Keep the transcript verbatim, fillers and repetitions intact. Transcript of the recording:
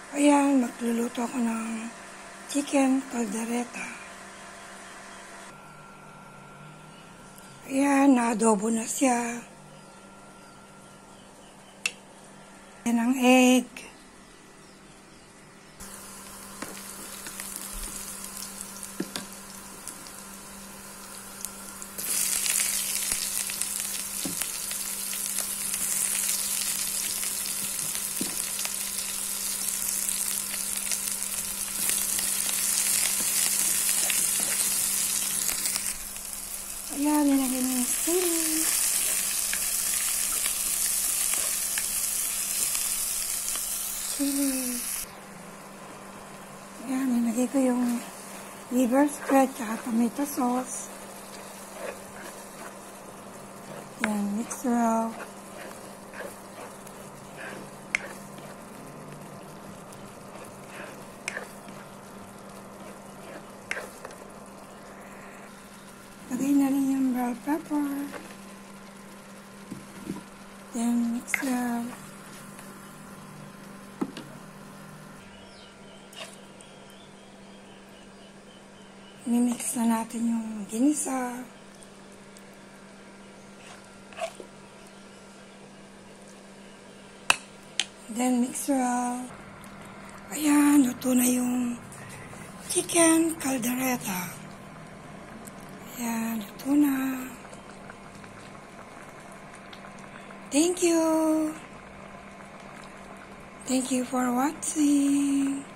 Ayan, magluluto ako ng chicken kaldareta. Ayan, na-adobo na siya. Ayan ang egg. Ayan, nilagay na yung sili. Chili. Ayan, nilagay ko yung liver spread at tomato sauce. Ayan, mix well. Lagay na rin yung bell pepper. Then mix well. Mimix na natin yung ginisa. Then mix well. Ayan, luto na yung chicken kaldareta. Ayan, ito na. Thank you. Thank you for watching.